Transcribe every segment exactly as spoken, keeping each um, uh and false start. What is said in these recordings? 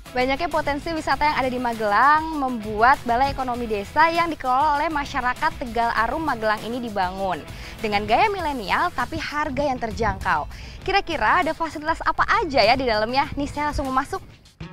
Banyaknya potensi wisata yang ada di Magelang membuat Balai Ekonomi Desa yang dikelola oleh masyarakat Tegal Arum Magelang ini dibangun. Dengan gaya milenial tapi harga yang terjangkau. Kira-kira ada fasilitas apa aja ya di dalamnya? Nih saya langsung mau masuk.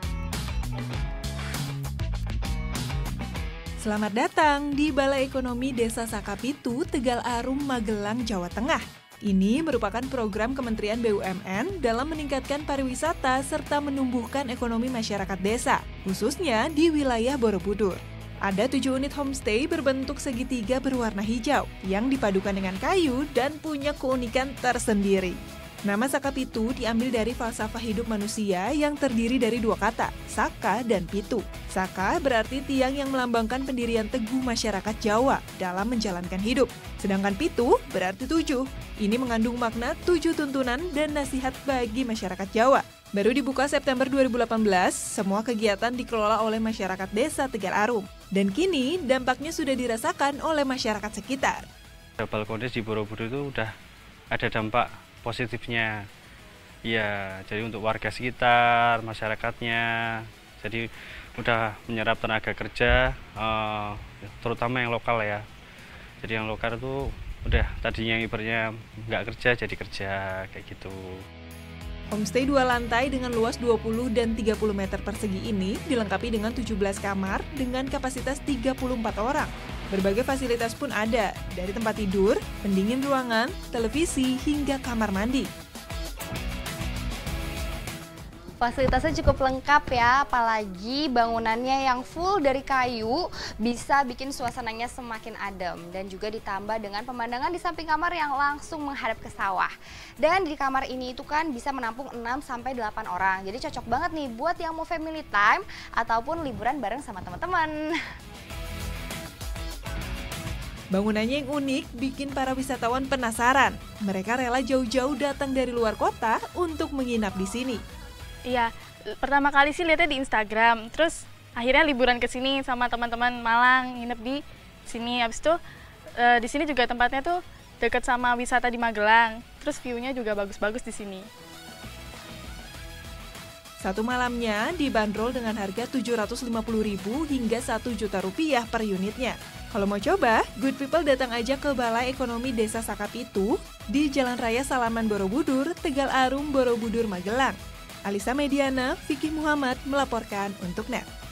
Selamat datang di Balai Ekonomi Desa Sakapitu, Tegal Arum, Magelang, Jawa Tengah. Ini merupakan program Kementerian B U M N dalam meningkatkan pariwisata serta menumbuhkan ekonomi masyarakat desa, khususnya di wilayah Borobudur. Ada tujuh unit homestay berbentuk segitiga berwarna hijau yang dipadukan dengan kayu dan punya keunikan tersendiri. Nama Sakapitu diambil dari falsafah hidup manusia yang terdiri dari dua kata, Saka dan Pitu. Saka berarti tiang yang melambangkan pendirian teguh masyarakat Jawa dalam menjalankan hidup. Sedangkan Pitu berarti tujuh. Ini mengandung makna tujuh tuntunan dan nasihat bagi masyarakat Jawa. Baru dibuka September dua ribu delapan belas, semua kegiatan dikelola oleh masyarakat desa Tegal Arum. Dan kini dampaknya sudah dirasakan oleh masyarakat sekitar. Balkondes di Borobudur itu udah ada dampak positifnya, ya jadi untuk warga sekitar, masyarakatnya, jadi udah menyerap tenaga kerja, uh, terutama yang lokal ya. Jadi yang lokal itu udah tadinya ibaratnya nggak kerja jadi kerja kayak gitu. Homestay dua lantai dengan luas dua puluh dan tiga puluh meter persegi ini dilengkapi dengan tujuh belas kamar dengan kapasitas tiga puluh empat orang. Berbagai fasilitas pun ada, dari tempat tidur, pendingin ruangan, televisi, hingga kamar mandi. Fasilitasnya cukup lengkap ya, apalagi bangunannya yang full dari kayu bisa bikin suasananya semakin adem. Dan juga ditambah dengan pemandangan di samping kamar yang langsung menghadap ke sawah. Dan di kamar ini itu kan bisa menampung enam sampai delapan orang, jadi cocok banget nih buat yang mau family time ataupun liburan bareng sama teman-teman. Bangunannya yang unik bikin para wisatawan penasaran. Mereka rela jauh-jauh datang dari luar kota untuk menginap di sini. Iya, pertama kali sih lihatnya di Instagram, terus akhirnya liburan ke sini sama teman-teman Malang, nginep di sini. Habis itu e, di sini juga tempatnya tuh dekat sama wisata di Magelang, terus view-nya juga bagus-bagus di sini. Satu malamnya dibanderol dengan harga tujuh ratus lima puluh ribu hingga satu juta rupiah per unitnya. Kalau mau coba, good people datang aja ke Balai Ekonomi Desa Sakapitu di Jalan Raya Salaman Borobudur, Tegal Arum, Borobudur, Magelang. Alisa Mediana, Fikih Muhammad melaporkan untuk N E T.